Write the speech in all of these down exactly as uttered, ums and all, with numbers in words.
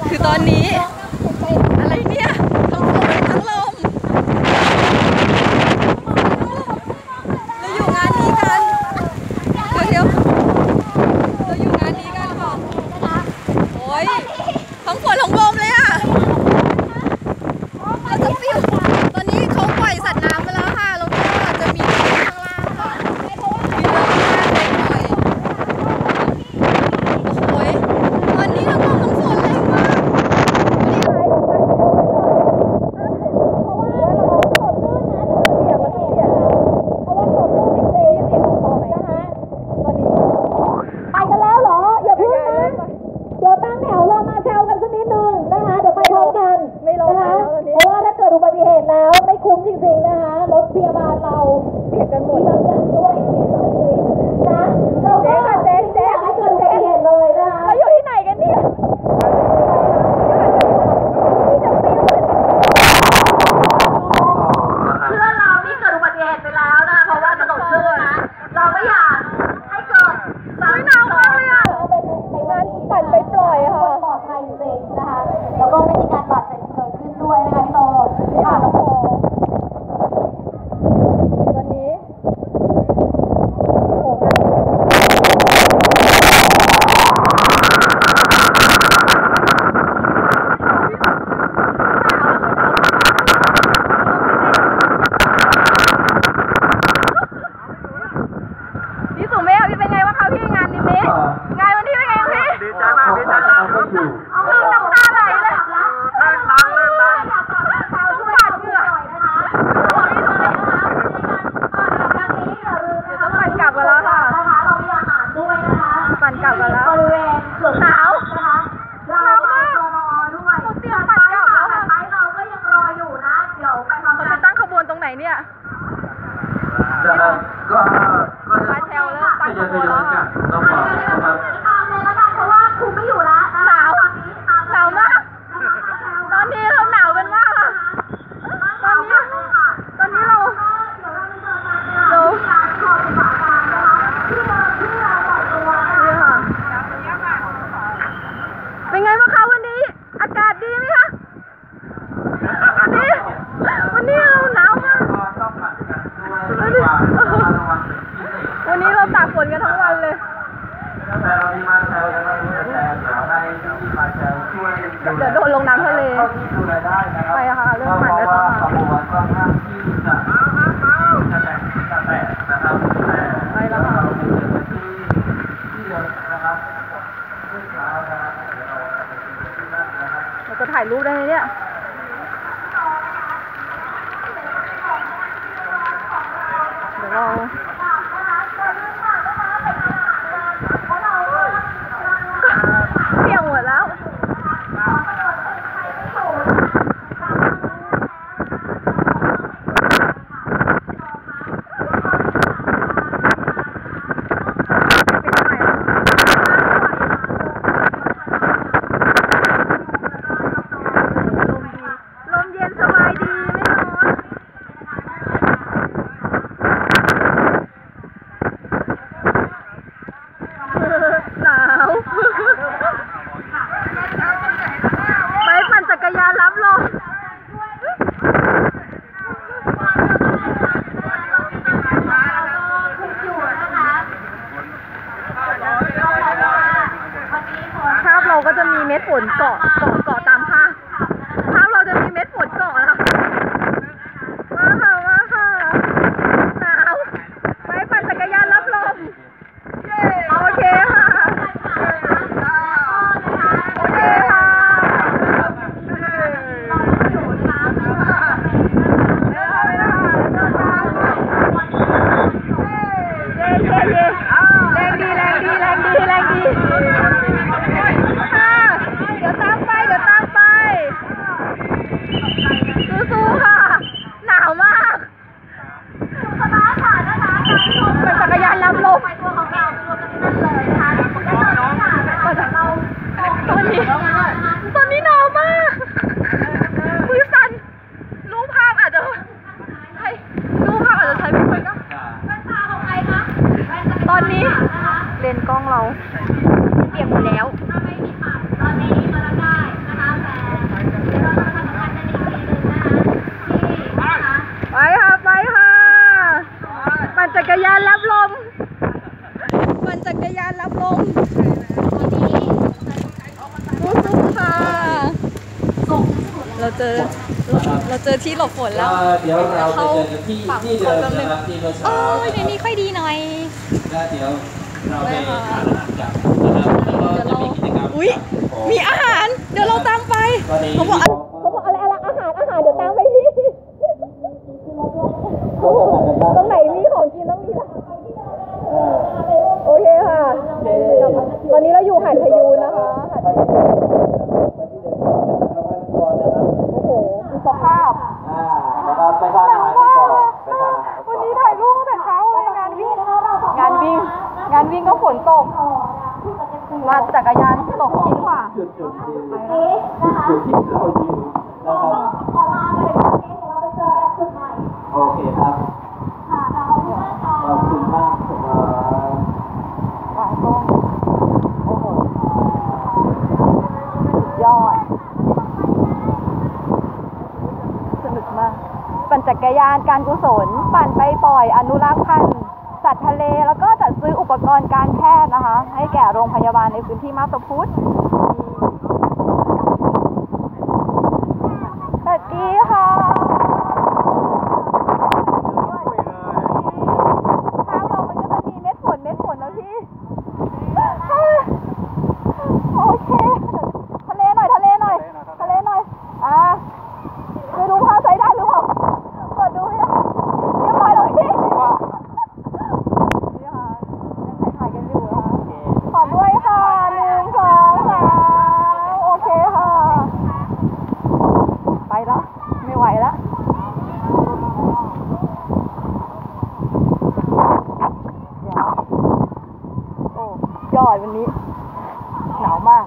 คือตอนนี้อะไรเนี่ยทั้งฝนทั้งลมเราอยู่งานนี้กันเดี๋ยวเราอยู่งานนี้กันค่ะโอ้ยทั้งฝนทั้งลมเลยอ่ะเราจะฟิวตอนนี้เขาปล่อยสัตว์น้ำไปแล้วค่ะแล้วก็จะมีข้างล่างค่ะมีเรือข้างล่างเล็กหน่อยโอ้ยตอนนี้ทั้งลมทั้งฝนแรงมากเดี๋ยวโดนลงน้ำทะเลไปอะค่ะเรื่องใหม่เลยค่ะไปแล้วค่ะเราจะถ่ายรูปได้ไหมเนี่ยเดี๋ยวเราเปียกหมดแล้วก็จะมีเม็ดฝนเกาะเกาะเกาะตามภาพภาพเราจะมีเม็ดฝนเกาะนะมาค่ะมาค่ะหนาวไปปั่นจักรยานรับลมโอเคค่ะโอเคค่ะเย้เย้เย้แรงดีแรงดีแรงดีแรงดีสู้ๆค่ะหนาวมากเป็นจักรยานรับลมตอนนี้ตอนนี้หนาวมากมือสั่นรูปภาพอาจจะใช่รูปภาพอาจจะใช้ไม่ค่อยก็ตอนนี้เลนส์กล้องเราเปียกหมดแล้วเจอเราเราเจอที่หลบฝนแล้วเดี๋ยวเราจะเจอกันที่ที่เดิมนะครับที่เมื่อโอ้เช้ายในนี้ค่อยดีหน่อยแล้วเดี๋ยวเราไปทานอาหารกันนะครับแล้วก็จะมีกิจกรรมอุ้ยมีอาหาร เดี๋ยวเราตามไปเขาบอกเขาบอกอะไรอะไรอาหารอาหารเดี๋ยวตามไปที่ตรงไหนมีของกินต้องมีละโอเคค่ะตอนนี้เราอยู่หาดพยูนนะคะหาดพยูนโอ้โหสภาพอ่านะครับไปทานอาหารกันก่อนไปทานอาหารวันนี้ถ่ายรูปตั้งแต่เช้าเลยงานวิ่งงานวิ่งงานวิ่งก็ฝนตกมาจักรยานตกยิ่งกว่าจุดจุดที่จุดที่เราอยู่นะครับโอเคครับขอบคุณมากครับวางกล้องโอ้โหสุดยอดสนุกมากปั่นจักรยานการกุศลปั่นไปปล่อยอนุรักษ์พันธุ์สัตว์ทะเลแล้วก็จัดซื้ออุปกรณ์การแพทย์นะคะให้แก่โรงพยาบาลในพื้นที่มาบตาพุธสวัสดีค่ะข้างเรามันก็จะมีเม็ดฝนเม็ดฝนแล้วพี่โอเคทะเลหน่อยทะเลหน่อยทะเลหน่อยอ่ะไปดูภาพใช้ได้หรือเปล่าเปิดดูให้ได้เรียบร้อยแล้วพี่นี่ค่ะยังถ่ายถ่ายกันอยู่นะคะขอด้วยค่ะหนึ่งสองสามโอเคค่ะไปแล้วไม่ไหวแล้วโอ้ยอดวันนี้หนาวมาก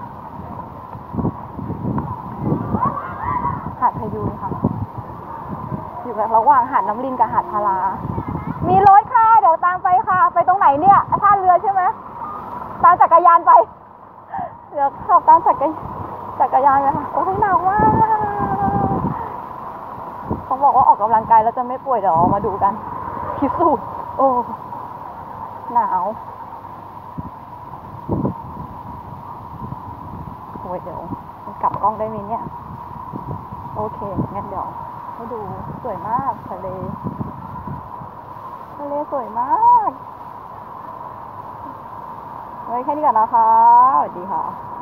หาดพยูนค่ะอยู่ระหว่างหาดน้ำลิงกับหาดพารามีรถค่ะเดี๋ยวตามไปค่ะไปตรงไหนเนี่ยท่าเรือใช่ไหมตามจักรยานไปเดี๋ยวขับตามจักรจักรยานไปค่ะโอ้ยหนาวมากเขาบอกว่าออกกำลังกายแล้วจะไม่ป่วยเดี๋ยวมาดูกันพิสูจน์โอ้หนาวโอ้ยเดี๋ยวกลับกล้องได้ไหมเนี่ยโอเคงั้นเดี๋ยวให้ดูสวยมากทะเลทะเลสวยมากไว้แค่นี้ก่อนนะคะสวัสดีค่ะ